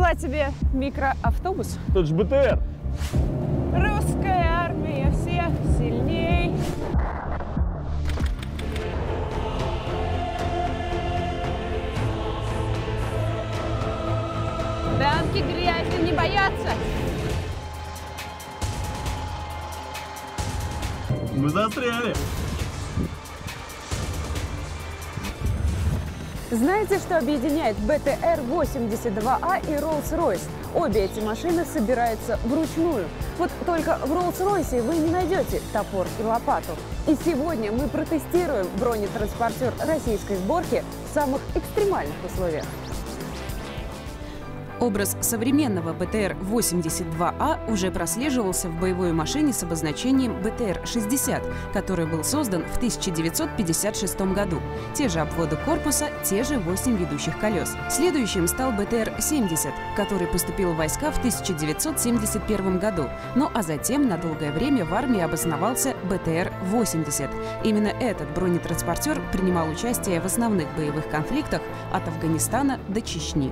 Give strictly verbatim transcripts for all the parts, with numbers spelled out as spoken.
Нашла тебе микроавтобус. Тут же БТР. Русская армия всех сильней. Танки грязи не боятся. Мы застряли. Знаете, что объединяет бэ тэ эр восемьдесят два а и Rolls-Royce? Обе эти машины собираются вручную. Вот только в Rolls-Royce вы не найдете топор и лопату. И сегодня мы протестируем бронетранспортер российской сборки в самых экстремальных условиях. Образ современного бэ тэ эр восемьдесят два а уже прослеживался в боевой машине с обозначением бэ тэ эр шестьдесят, который был создан в тысяча девятьсот пятьдесят шестом году. Те же обводы корпуса, те же восемь ведущих колес. Следующим стал бэ тэ эр семьдесят, который поступил в войска в тысяча девятьсот семьдесят первом году. Ну а затем на долгое время в армии обосновался бэ тэ эр восемьдесят. Именно этот бронетранспортер принимал участие в основных боевых конфликтах от Афганистана до Чечни.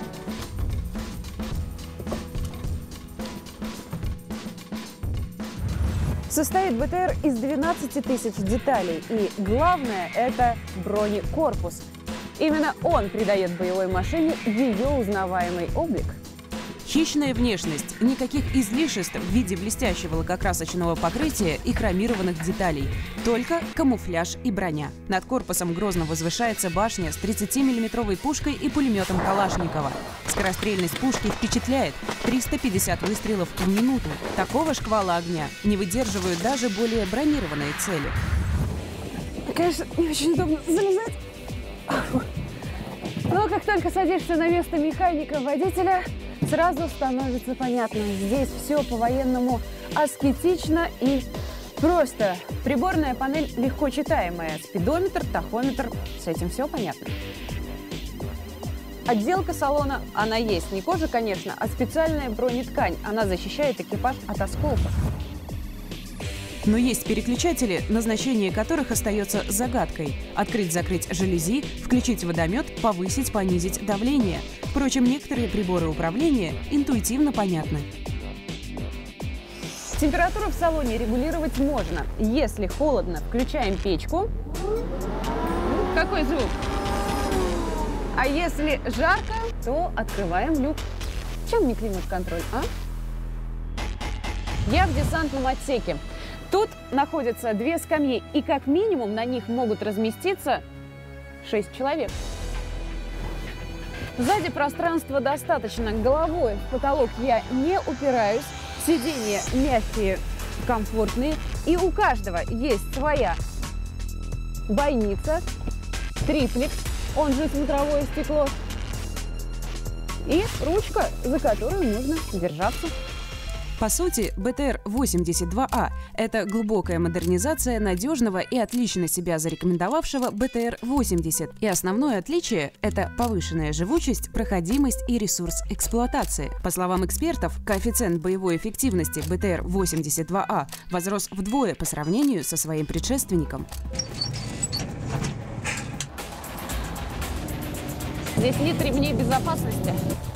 Состоит бэ тэ эр из двенадцати тысяч деталей, и главное – это бронекорпус. Именно он придает боевой машине ее узнаваемый облик. Хищная внешность, никаких излишеств в виде блестящего лакокрасочного покрытия и хромированных деталей, только камуфляж и броня. Над корпусом грозно возвышается башня с тридцатимиллиметровой пушкой и пулеметом Калашникова. Скорострельность пушки впечатляет – триста пятьдесят выстрелов в минуту. Такого шквала огня не выдерживают даже более бронированные цели. Конечно, не очень удобно залезать. Но как только садишься на место механика-водителя, сразу становится понятно, здесь все по-военному аскетично и просто. Приборная панель легко читаемая, спидометр, тахометр, с этим все понятно. Отделка салона, она есть, не кожа, конечно, а специальная бронеткань, она защищает экипаж от осколков. Но есть переключатели, назначение которых остается загадкой. Открыть-закрыть жалюзи, включить водомет, повысить, понизить давление. Впрочем, некоторые приборы управления интуитивно понятны. Температуру в салоне регулировать можно. Если холодно, включаем печку. Какой звук? А если жарко, то открываем люк. Чем не климат-контроль, а? Я в десантном отсеке. Тут находятся две скамьи, и как минимум на них могут разместиться шесть человек. Сзади пространства достаточно, головой в потолок я не упираюсь, сиденья мягкие, комфортные, и у каждого есть своя бойница, триплекс, он же смотровое стекло, и ручка, за которую нужно держаться. По сути, бэ тэ эр восемьдесят два а – это глубокая модернизация надежного и отлично себя зарекомендовавшего бэ тэ эр восемьдесят. И основное отличие – это повышенная живучесть, проходимость и ресурс эксплуатации. По словам экспертов, коэффициент боевой эффективности бэ тэ эр восемьдесят два а возрос вдвое по сравнению со своим предшественником. Здесь нет ремней безопасности.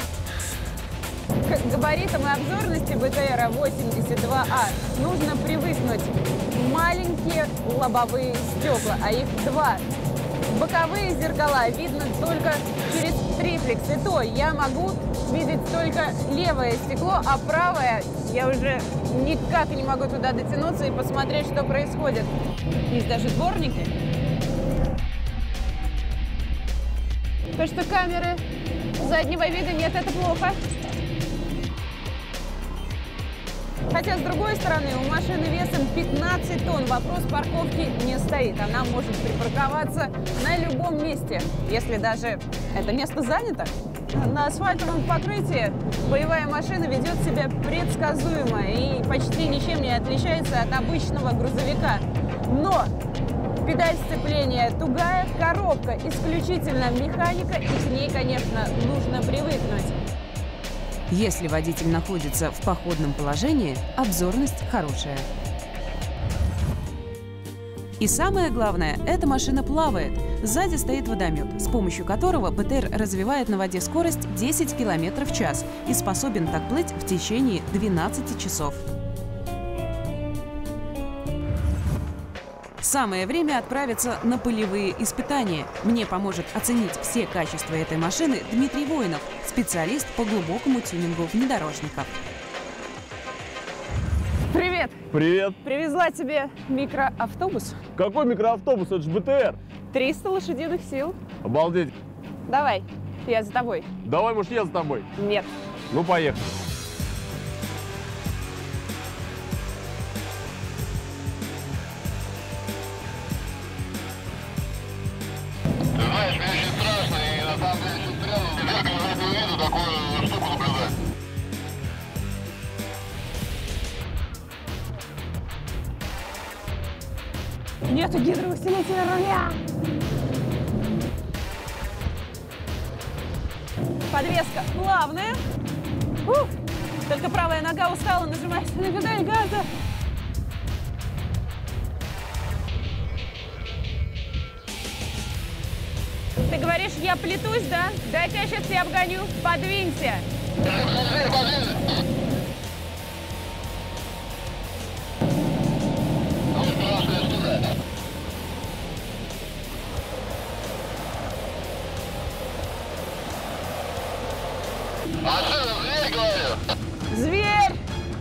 К габаритам и обзорности бэ тэ эр восемьдесят два а нужно привыкнуть. Маленькие лобовые стекла, а их два. Боковые зеркала видно только через триплекс. И то я могу видеть только левое стекло, а правое я уже никак не могу туда дотянуться и посмотреть, что происходит. Есть даже дворники. То, что камеры заднего вида нет, это плохо. Хотя, с другой стороны, у машины весом пятнадцать тонн вопрос парковки не стоит. Она может припарковаться на любом месте, если даже это место занято. На асфальтовом покрытии боевая машина ведет себя предсказуемо и почти ничем не отличается от обычного грузовика. Но педаль сцепления тугая, коробка исключительно механика, и к ней, конечно, нужно привыкнуть. Если водитель находится в походном положении, обзорность хорошая. И самое главное, эта машина плавает. Сзади стоит водомет, с помощью которого БТР развивает на воде скорость десять километров в час и способен так плыть в течение двенадцати часов. Самое время отправиться на полевые испытания. Мне поможет оценить все качества этой машины Дмитрий Воинов, специалист по глубокому тюнингу внедорожников. Привет! Привет. Привезла тебе микроавтобус. Какой микроавтобус? Это же БТР. триста лошадиных сил. Обалдеть. Давай, я за тобой. Давай, может, я за тобой? Нет. Ну, поехали. Ты знаешь, мне очень страшно, и на самом деле очень стрёмно в зеркало заднего вида такую штуку наблюдать. Нету гидроусилителя руля. Подвеска плавная. Ух. Только правая нога устала, нажимается на педаль газа. Ты говоришь, я плетусь, да? Дай-ка я сейчас тебя обгоню. Подвинься. Машина, зверь, говорю. Зверь!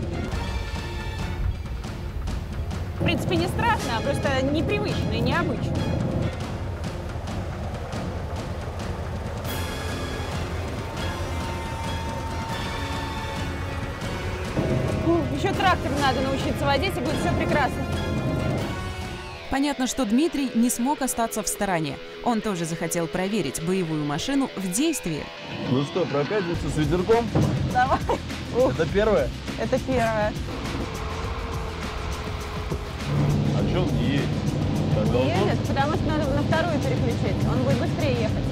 В принципе, не страшно, а просто непривычно и необычно. Фу, еще трактор надо научиться водить, и будет все прекрасно. Понятно, что Дмитрий не смог остаться в стороне. Он тоже захотел проверить боевую машину в действии. Ну что, прокатимся с ветерком? Давай. Ух, Это первое. это первое. А что он не едет? Так Не должно? едет, потому что надо на вторую переключить. Он будет быстрее ехать.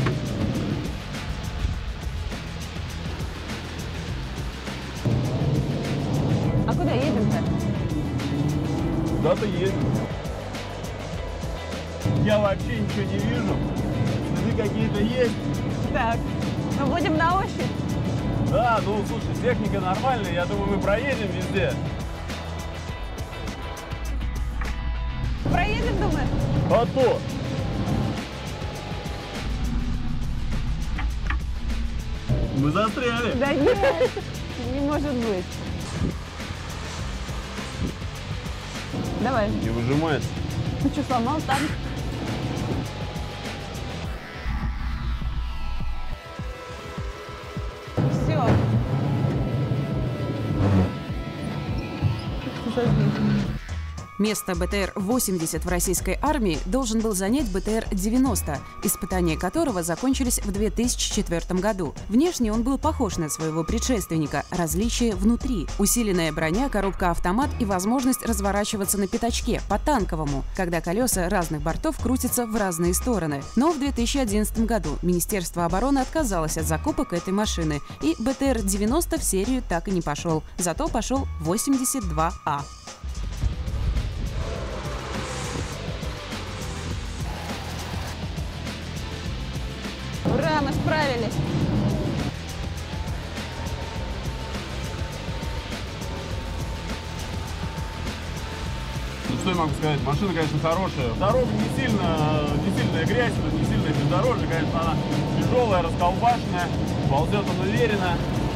А куда едем-то? Куда-то едем. Я вообще ничего не вижу. Следы какие-то есть. Так, мы будем на ощупь. Да, ну слушай, техника нормальная. Я думаю, мы проедем везде. Проедем, думаю? А то! Мы застряли. Да нет, не может быть. Давай. Не выжимается. Ты что, сломал там? Все. Место БТР восемьдесят в российской армии должен был занять БТР девяносто, испытания которого закончились в две тысячи четвёртом году. Внешне он был похож на своего предшественника, различие внутри. Усиленная броня, коробка-автомат и возможность разворачиваться на пятачке, по-танковому, когда колеса разных бортов крутятся в разные стороны. Но в две тысячи одиннадцатом году Министерство обороны отказалось от закупок этой машины, и БТР девяносто в серию так и не пошел. Зато пошел восемьдесят два А. Ура, мы справились. Ну что я могу сказать? Машина, конечно, хорошая. Дорога не сильно, не сильная грязь, не сильная бездорожье. Конечно, она тяжелая, расколбашенная, ползет он уверенно.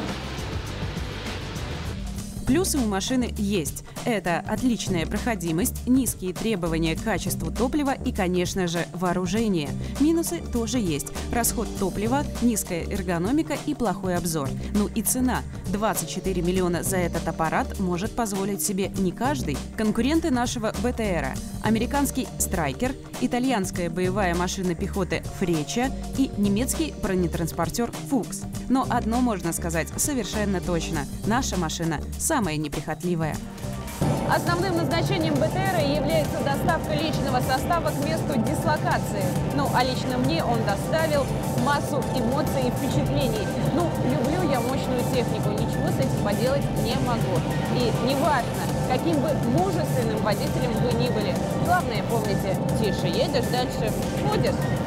Плюсы у машины есть. Это отличная проходимость, низкие требования к качеству топлива и, конечно же, вооружение. Минусы тоже есть. Расход топлива, низкая эргономика и плохой обзор. Ну и цена. двадцать четыре миллиона за этот аппарат может позволить себе не каждый. Конкуренты нашего БТРа – американский «Страйкер», итальянская боевая машина пехоты «Фреча» и немецкий бронетранспортер «Фукс». Но одно можно сказать совершенно точно – наша машина самая неприхотливая. Основным назначением БТРа является доставка личного состава к месту дислокации. Ну, а лично мне он доставил массу эмоций и впечатлений. Ну, люблю я мощную технику, ничего с этим поделать не могу. И неважно, каким бы мужественным водителем вы ни были, Главное, помните, тише едешь, дальше ходишь.